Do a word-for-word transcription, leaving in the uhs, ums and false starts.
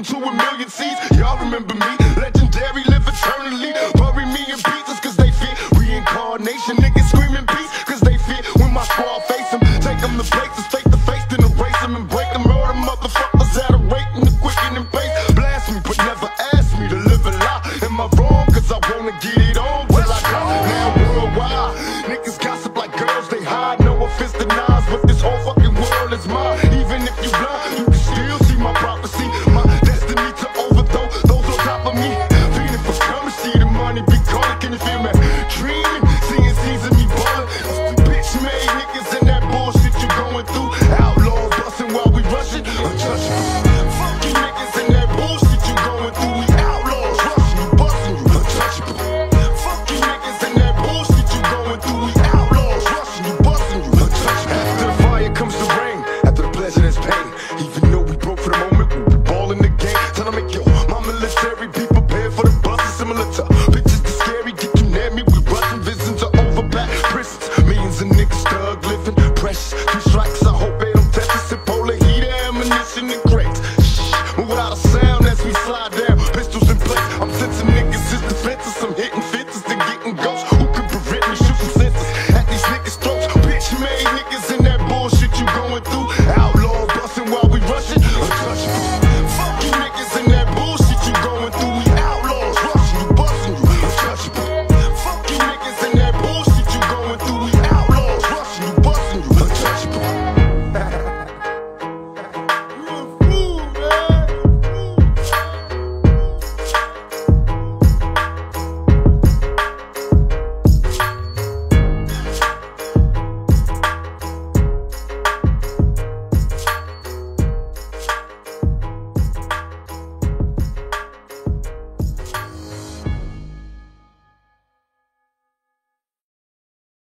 Welcome to a million seats. Y'all remember me, legendary, live eternally. Bury me in pieces cause they fit reincarnation. Niggas screaming peace cause they fit when my squad face them. Take them to places, face to face, then erase them and break them. All the motherfuckers at a rate and the quicken and pace. Blast me, but never ask me to live a lie. Am I wrong? Cause I wanna get